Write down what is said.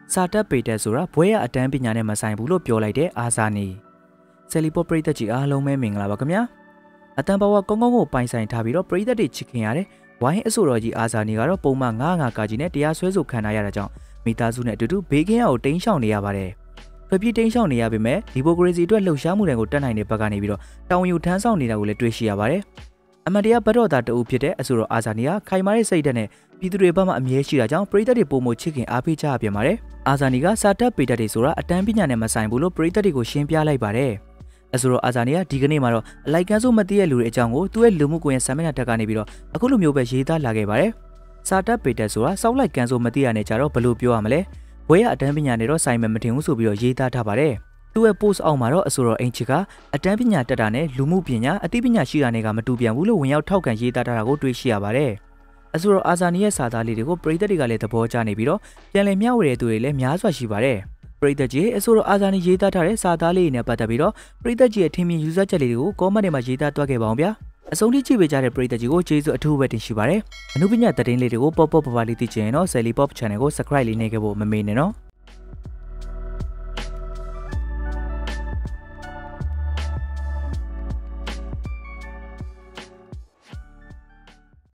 စာတက်ပေတက်ဆိုတာဘွဲရအတန်းပညာနဲ့မဆိုင်ဘူးလို့ပြောလိုက်တဲ့အာဇာနီဆယ်လီပေါ့ပရိသတ်ကြီးအားလုံးပဲမင်္ဂလာပါခင်ဗျာအတန်ပါဝါကောင်းကောင်းကိုပိုင်ဆိုင်ထားပြီးတော့ပရိသတ်တွေချစ်ခင်ရတယ်ဝိုင်းအဆိုတော်ကြီးအာဇာနီကတော့ပုံမှန်900ကာကြီးနဲ့တရားစွဲဆိုခံရတာကြောင့်မိသားစုနဲ့အတူတူဘေးကင်းရကိုတင်းရှောင်နေရပါတယ်ဖပြတင်းရှောင်နေရပေမဲ့ဒီမိုကရေစီအတွက်လှုပ်ရှားမှုတွေကိုတက်နိုင်တဲ့ဘက်ကနေပြီးတော့တောင်ယူထမ်းဆောင်နေတာကိုလည်းတွေ့ရှိရပါတယ်အမတ်တရားဘတ်တော်သားတအုပ်ဖြစ်တဲ့အဆိုတော်အာဇာနီကခိုင်မာတဲ့စိတ်ဓာတ်နဲ့ပြည်သူတွေဘက်မှအမြဲရှိတာကြောင့်ပရိသတ်တွေပုံမချစ်ခင်အားပေးကြရပြန်ပါတယ်အာဇာနီကစာတက်ပေတက်တွေဆိုတာအတန်းပညာနဲ့မဆိုင်ဘူးလို့ပရိသတ်တွေကိုရှင်းပြလိုက်ပါတယ်အဆိုတော်အာဇာနီကဒီကနေ့မှာတော့အလိုက်ကန်းစုမသိတဲ့လူတွေအကြောင်းကိုသူ့ရဲ့လူမှုကွန်ရက်ဆာမျက်နှာတက်ကနေပြီးတော့အခုလိုမျိုးပဲရေးသားလာခဲ့ပါတယ်စာတက်ပေတက်ဆိုတာစောက်လိုက်ကန်းစုမသိရတဲ့ကြတော့ဘယ်လိုပြောရမလဲဘွဲရအတန်းပညာနဲ့တော့ဆိုင်မထင်ဘူးဆိုပြီးတော့ရေးသားထားပါတယ်သူ့ရဲ့ post အောက်မှာတော့အဆိုတော်အင်ချစ်ကအတန်းပညာတက်တာနဲ့လူမှုပညာအသိပညာရှိတာတွေကမတူပြန်ဘူးလို့ဝင်ရောက်ထောက်ခံရေးသားထားတာကိုတွေ့ရှိရပါတယ်အဆိုတော်အာဇာနီရဲ့စာသားလေးတွေကိုပရိသတ်တွေကလည်းသဘောကျနေပြီးတော့ပြန်လည်မျှဝေတဲ့သူတွေလည်းများစွာရှိပါတယ်ပရိသတ်ကြီးအဆိုတော်အာဇာနီရေးသားထားတဲ့စာသားလေးတွေနဲ့ပတ်သက်ပြီးတော့ပရိသတ်ကြီးရဲ့ထင်မြင်ယူဆချက်လေးတွေကို comment တွေမှာရေးသားတွက်ခဲ့ပါအောင်ဗျာအဆုံးထိကြည့်ပေးကြတဲ့ပရိသတ်ကြီးကိုကျေးဇူးအထူးပဲတင်ရှိပါတယ်အနုပညာသတင်းလေးတွေကိုပေါ့ပေါ့ပါပါလေးသိချင်ရင်တော့ celepop channel ကို subscribe လေးနေခဲ့ဖို့မမေ့နဲ့နော်